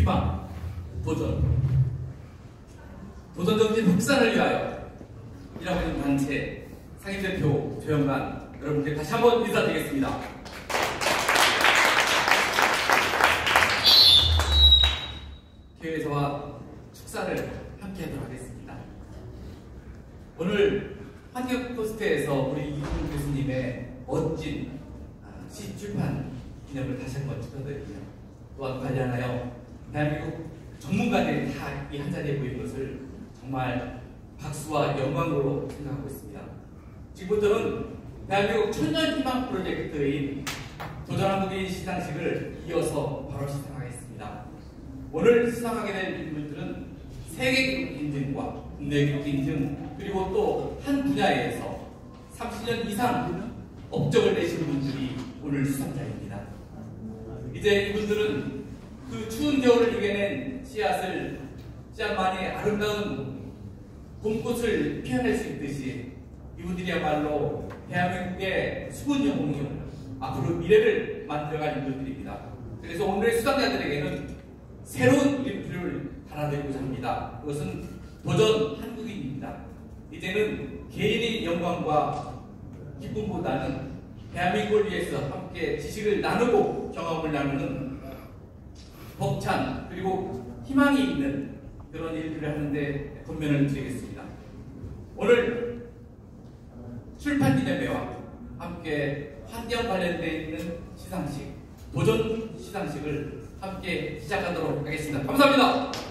희망, 도전정신 확산을 위하여 일하고 있는 단체 상임대표 조영란 여러분께 다시 한번 인사드리겠습니다. 교회에서와 축사를 함께 하도록 하겠습니다. 오늘 환경 포스트에서 우리 이훈 교수님의 멋진 시 출판 기념을 다시 한번 축하드리고요. 또한 관련하여 대한민국 전문가들이 다 이 한자리에 모인 것을 정말 박수와 영광으로 생각하고 있습니다. 지금부터는 대한민국 천년희망 프로젝트인 도전한국인 시상식을 이어서 바로 시상하겠습니다. 오늘 수상하게 된 인물들은 세계 기록 인증과 국내 기록 인증 그리고 또 한 분야에서 30년 이상 업적을 내신 분들이 오늘 수상자입니다. 이제 이분들은 그 추운 겨울을 이겨낸 씨앗만이 아름다운 봄꽃을 피워낼 수 있듯이 이분들이야말로 대한민국의 수군 영웅이요 앞으로 미래를 만들어갈 인물들입니다. 그래서 오늘의 수상자들에게는 새로운 이름표를 달아드리고자 합니다. 그것은 도전 한국인입니다. 이제는 개인의 영광과 기쁨보다는 대한민국을 위해서 함께 지식을 나누고 경험을 나누는 벅찬 그리고 희망이 있는 그런 일들을 하는데 권면을 드리겠습니다. 오늘 출판기념회와 함께 환경 관련되어 있는 시상식, 도전 시상식을 함께 시작하도록 하겠습니다. 감사합니다.